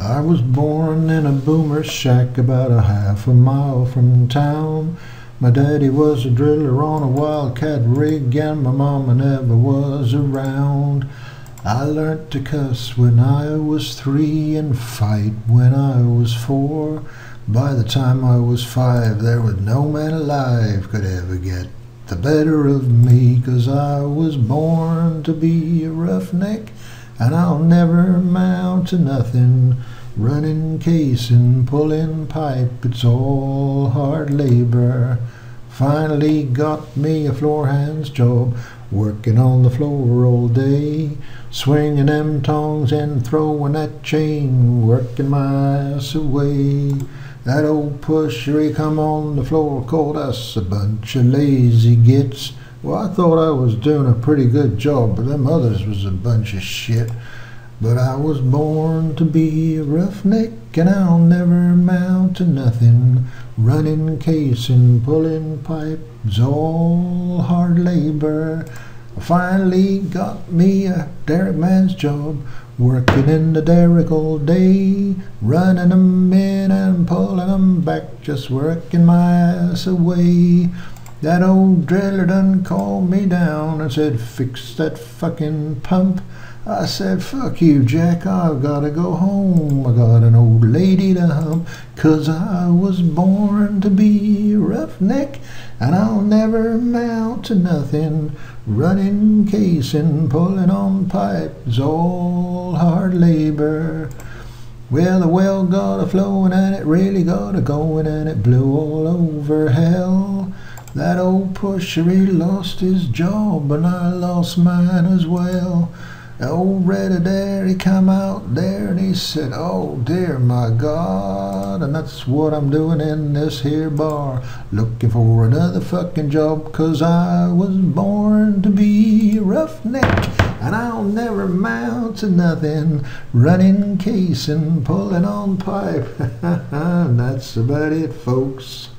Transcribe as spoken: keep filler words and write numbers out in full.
I was born in a boomer shack about a half a mile from town. My daddy was a driller on a wildcat rig, and my mama never was around. I learnt to cuss when I was three and fight when I was four. By the time I was five, there was no man alive could ever get the better of me, 'cause I was born to be a roughneck, and I'll never amount to nothing. Running case and pulling pipe, it's all hard labor. Finally got me a floor hand's job, working on the floor all day, swinging them tongs and throwing that chain, working my ass away. That old pusher, he come on the floor, called us a bunch of lazy gits. Well, I thought I was doing a pretty good job, but them others was a bunch of shit. But I was born to be a roughneck, and I'll never amount to nothing. Running case and pulling pipe, it's all hard labor. I finally got me a derrick man's job, working in the derrick all day, running 'em in and pulling 'em back, just working my ass away. That old driller done called me down and said, "Fix that fucking pump." I said, "Fuck you, Jack, I've gotta go home. I got an old lady to hump, 'cause I was born to be a roughneck, and I'll never amount to nothing. Running case and pulling on pipe is all hard labor." Well, the well got a flowing and it really got a going, and it blew all over hell. That old pusher, he lost his job, and I lost mine as well. The old Red Adair, he come out there and he said, "Oh dear, my God," and that's what I'm doing in this here bar, looking for another fucking job, 'cause I was born to be a roughneck, and I'll never amount to nothing. Running case and pulling on pipe, and that's about it, folks.